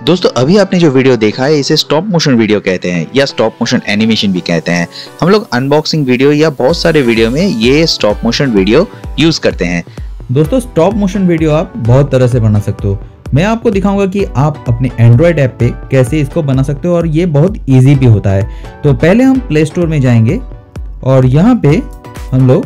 दोस्तों अभी आपने जो वीडियो देखा है इसे स्टॉप मोशन वीडियो कहते हैं या स्टॉप मोशन एनिमेशन भी कहते हैं। हम लोग अनबॉक्सिंग वीडियो या बहुत सारे वीडियो में ये स्टॉप मोशन वीडियो यूज करते हैं। दोस्तों स्टॉप मोशन वीडियो आप बहुत तरह से बना सकते हो। मैं आपको दिखाऊंगा कि आप अपने एंड्रॉयड ऐप पे कैसे इसको बना सकते हो और ये बहुत इजी भी होता है। तो पहले हम प्ले स्टोर में जाएंगे और यहाँ पे हम लोग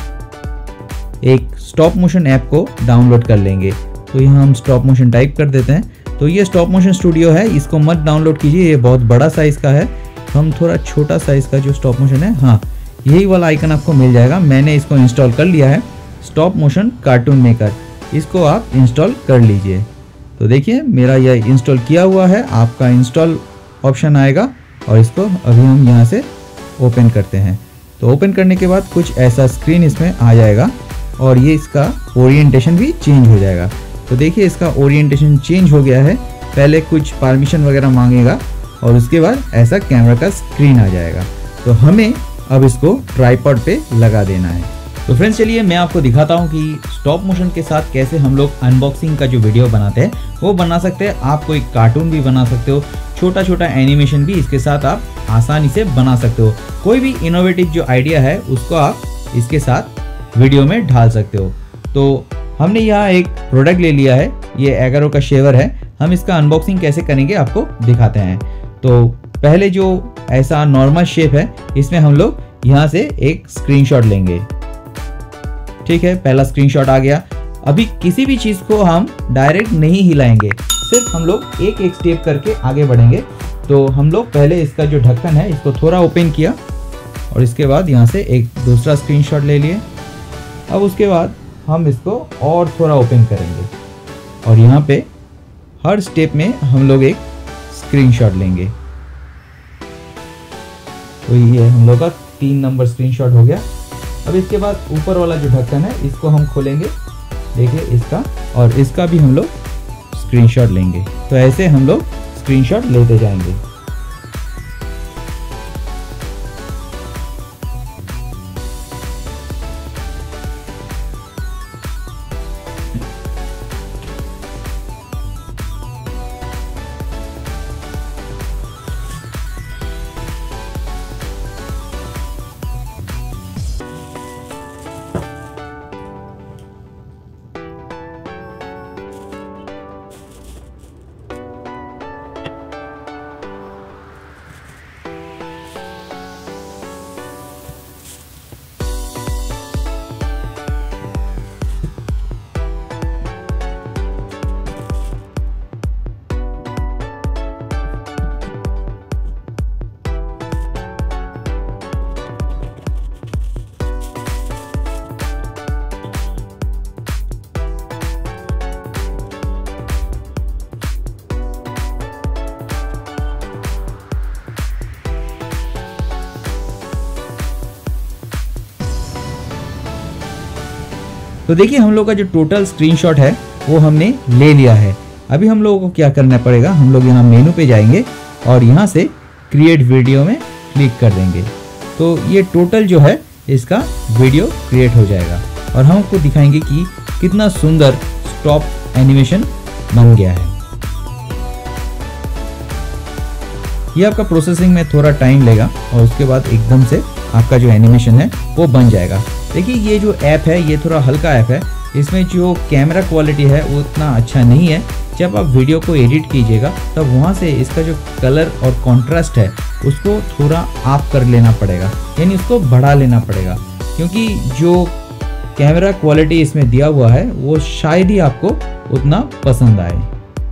एक स्टॉप मोशन ऐप को डाउनलोड कर लेंगे। तो यहाँ हम स्टॉप मोशन टाइप कर देते हैं। तो ये स्टॉप मोशन स्टूडियो है, इसको मत डाउनलोड कीजिए, ये बहुत बड़ा साइज़ का है। हम थोड़ा छोटा साइज़ का जो स्टॉप मोशन है, हाँ यही वाला आइकन आपको मिल जाएगा। मैंने इसको इंस्टॉल कर लिया है, स्टॉप मोशन कार्टून मेकर। इसको आप इंस्टॉल कर लीजिए। तो देखिए मेरा यह इंस्टॉल किया हुआ है, आपका इंस्टॉल ऑप्शन आएगा और इसको अभी हम यहाँ से ओपन करते हैं। तो ओपन करने के बाद कुछ ऐसा स्क्रीन इसमें आ जाएगा और ये इसका ओरिएंटेशन भी चेंज हो जाएगा। तो देखिए इसका ओरिएंटेशन चेंज हो गया है। पहले कुछ परमिशन वगैरह मांगेगा और उसके बाद ऐसा कैमरा का स्क्रीन आ जाएगा। तो हमें अब इसको ट्राइपॉड पे लगा देना है। तो फ्रेंड्स चलिए मैं आपको दिखाता हूँ कि स्टॉप मोशन के साथ कैसे हम लोग अनबॉक्सिंग का जो वीडियो बनाते हैं वो बना सकते हैं। आप कोई कार्टून भी बना सकते हो, छोटा छोटा एनिमेशन भी इसके साथ आप आसानी से बना सकते हो। कोई भी इनोवेटिव जो आइडिया है उसको आप इसके साथ वीडियो में ढाल सकते हो। तो हमने यहाँ एक प्रोडक्ट ले लिया है, ये एगारो का शेवर है। हम इसका अनबॉक्सिंग कैसे करेंगे आपको दिखाते हैं। तो पहले जो ऐसा नॉर्मल शेप है इसमें हम लोग यहाँ से एक स्क्रीनशॉट लेंगे। ठीक है, पहला स्क्रीनशॉट आ गया। अभी किसी भी चीज़ को हम डायरेक्ट नहीं हिलाएंगे, सिर्फ हम लोग एक एक स्टेप करके आगे बढ़ेंगे। तो हम लोग पहले इसका जो ढक्कन है इसको थोड़ा ओपन किया और इसके बाद यहाँ से एक दूसरा स्क्रीनशॉट ले लिए। अब उसके बाद हम इसको और थोड़ा ओपन करेंगे और यहाँ पे हर स्टेप में हम लोग एक स्क्रीनशॉट लेंगे। तो ये हम लोग का 3 नंबर स्क्रीनशॉट हो गया। अब इसके बाद ऊपर वाला जो ढक्कन है इसको हम खोलेंगे, देखिए इसका, और इसका भी हम लोग स्क्रीनशॉट लेंगे। तो ऐसे हम लोग स्क्रीनशॉट लेते जाएंगे। तो देखिए हम लोग का जो टोटल स्क्रीनशॉट है वो हमने ले लिया है। अभी हम लोगों को क्या करना पड़ेगा, हम लोग यहाँ मेनू पे जाएंगे और यहाँ से क्रिएट वीडियो में क्लिक कर देंगे। तो ये टोटल जो है इसका वीडियो क्रिएट हो जाएगा और हम आपको दिखाएंगे कि कितना सुंदर स्टॉप एनिमेशन बन गया है। ये आपका प्रोसेसिंग में थोड़ा टाइम लेगा और उसके बाद एकदम से आपका जो एनिमेशन है वो बन जाएगा। देखिए ये जो ऐप है ये थोड़ा हल्का ऐप है, इसमें जो कैमरा क्वालिटी है वो उतना अच्छा नहीं है। जब आप वीडियो को एडिट कीजिएगा तब वहाँ से इसका जो कलर और कॉन्ट्रास्ट है उसको थोड़ा आप कर लेना पड़ेगा, यानी उसको बढ़ा लेना पड़ेगा, क्योंकि जो कैमरा क्वालिटी इसमें दिया हुआ है वो शायद ही आपको उतना पसंद आए।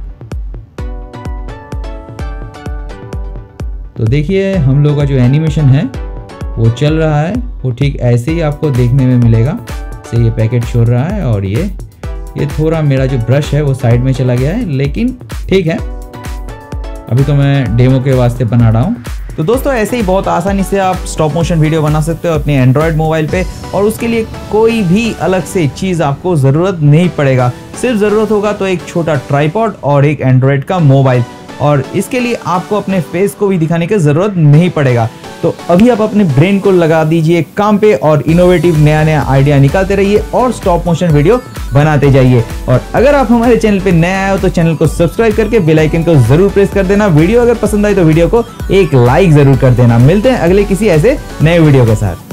तो देखिए हम लोग का जो एनिमेशन है वो चल रहा है, वो ठीक ऐसे ही आपको देखने में मिलेगा। से ये पैकेट छोड़ रहा है और ये थोड़ा मेरा जो ब्रश है वो साइड में चला गया है, लेकिन ठीक है, अभी तो मैं डेमो के वास्ते बना रहा हूँ। तो दोस्तों ऐसे ही बहुत आसानी से आप स्टॉप मोशन वीडियो बना सकते हो अपने एंड्रॉयड मोबाइल पे, और उसके लिए कोई भी अलग से चीज़ आपको ज़रूरत नहीं पड़ेगा। सिर्फ ज़रूरत होगा तो एक छोटा ट्राइपॉड और एक एंड्रॉयड का मोबाइल। और इसके लिए आपको अपने फेस को भी दिखाने की ज़रूरत नहीं पड़ेगा। तो अभी आप अपने ब्रेन को लगा दीजिए काम पे और इनोवेटिव नया नया आइडिया निकालते रहिए और स्टॉप मोशन वीडियो बनाते जाइए। और अगर आप हमारे चैनल पे नए आए हो तो चैनल को सब्सक्राइब करके बेल आइकन को जरूर प्रेस कर देना। वीडियो अगर पसंद आई तो वीडियो को एक लाइक जरूर कर देना। मिलते हैं अगले किसी ऐसे नए वीडियो के साथ।